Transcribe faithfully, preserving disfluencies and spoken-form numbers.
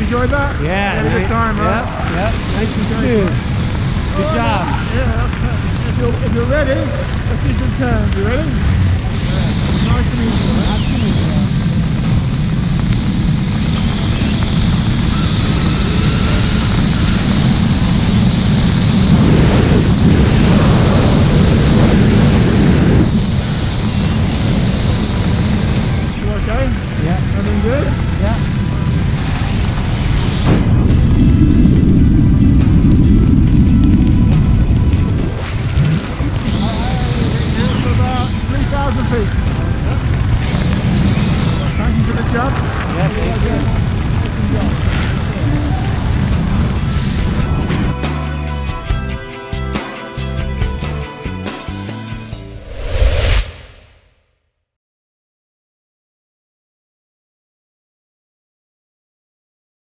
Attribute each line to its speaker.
Speaker 1: enjoyed that?
Speaker 2: Yeah.
Speaker 1: Had a good time, right?
Speaker 2: Yeah, yeah. Nice and smooth. Good
Speaker 1: Oh,
Speaker 2: job.
Speaker 1: Yeah. If you're, if you're ready, let's do some turns. You ready? Yeah. Nice and easy. Right?
Speaker 2: Absolutely.
Speaker 1: You okay?
Speaker 2: Yeah.
Speaker 1: Everything good?
Speaker 2: Yeah.
Speaker 1: For about three thousand feet. Thank you for the jump.
Speaker 2: Yeah, thank you.